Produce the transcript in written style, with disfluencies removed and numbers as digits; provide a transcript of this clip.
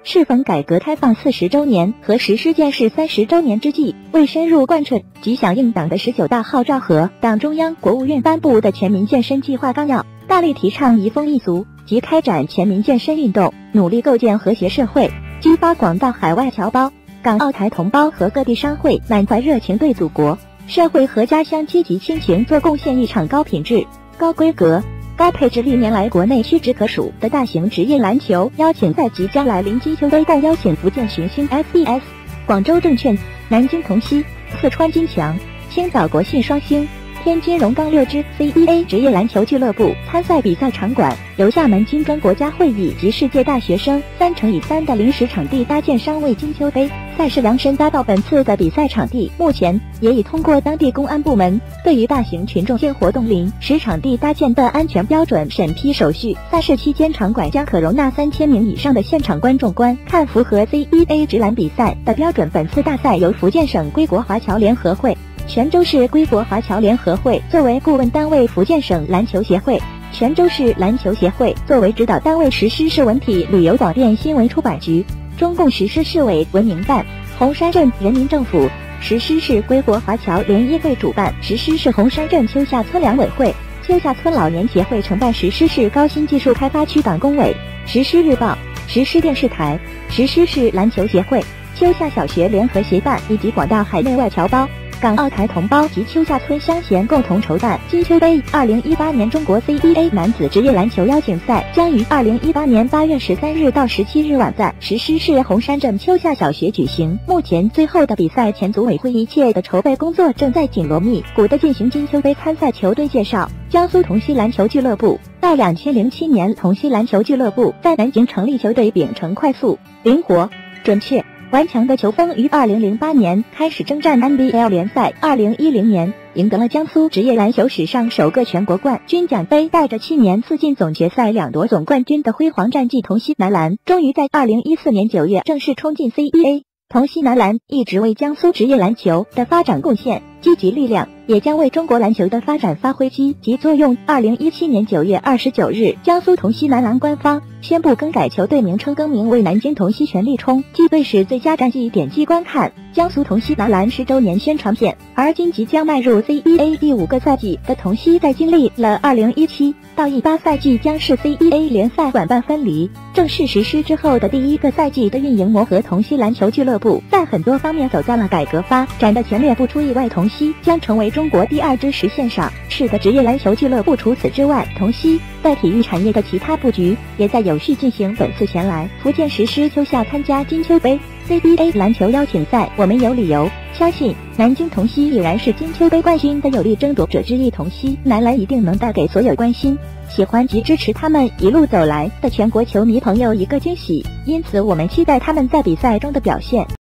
适逢改革开放40周年和实施建市30周年之际，为深入贯彻及响应党的19大号召和党中央、国务院颁布的全民健身计划纲要，大力提倡移风易俗及开展全民健身运动，努力构建和谐社会，激发广大海外侨胞、港澳台同胞和各地商会满怀热情对祖国、社会和家乡积极亲情做贡献一场高品质、高规格、高配置历年来国内屈指可数的大型职业篮球邀请赛即将来临金秋杯，但邀请福建寻星 FES、广州证券、南京同曦、四川金强、青岛国信双星、天津荣钢6支 CEA 职业篮球俱乐部参赛比赛场馆由厦门金砖国家会议及世界大学生3×3的临时场地搭建商为金秋杯赛事量身搭到本次的比赛场地，目前也已通过当地公安部门对于大型群众性活动临时场地搭建的安全标准审批手续。赛事期间，场馆将可容纳3000名以上的现场观众观看，符合 CEA 职篮比赛的标准。本次大赛由福建省归国华侨联合会、泉州市归国华侨联合会作为顾问单位，福建省篮球协会、泉州市篮球协会作为指导单位，实施市文体旅游广电新闻出版局、中共实施市委文明办、红山镇人民政府、实施市归国华侨联谊会主办，实施市红山镇丘下村两委会、丘下村老年协会承办，实施市高新技术开发区党工委、实施日报、实施电视台、实施市篮球协会、丘下小学联合协办，以及广大海内外侨胞、港澳台同胞及丘下村乡贤共同筹办金秋杯。2018年中国 CEA 男子职业篮球邀请赛将于2018年8月13日到17日晚在实施市红山镇丘下小学举行。目前最后的比赛前组委会一切的筹备工作正在紧锣密鼓的进行。金秋杯参赛球队介绍：江苏同曦篮球俱乐部。到2007年，同曦篮球俱乐部在南京成立球队，秉承快速、灵活、准确、顽强的球风，于2008年开始征战 NBL 联赛。2010年赢得了江苏职业篮球史上首个全国冠军奖杯，带着7年4进总决赛2夺总冠军的辉煌战绩，同曦男篮终于在2014年9月正式冲进 CEA。同曦男篮一直为江苏职业篮球的发展贡献积极力量，也将为中国篮球的发展发挥积极作用。2017年9月29日，江苏同曦男篮官方宣布更改球队名称，更名为南京同曦全力冲，继队史最佳战绩点击观看江苏同曦男篮10周年宣传片。而今即将迈入 CEA 第5个赛季的同曦，在经历了2017到18赛季将市 CEA 联赛管办分离正式实施之后的第1个赛季的运营磨合，同曦篮球俱乐部在很多方面走在了改革发展的前列。不出意外，同曦将成为中国第2支实现上市的职业篮球俱乐部。除此之外，同曦在体育产业的其他布局也在有序进行。本次前来福建实施丘下参加金秋杯 CBA 篮球邀请赛，我们有理由相信南京同曦已然是金秋杯冠军的有力争夺者之一。同曦男篮一定能带给所有关心、喜欢及支持他们一路走来的全国球迷朋友一个惊喜，因此我们期待他们在比赛中的表现。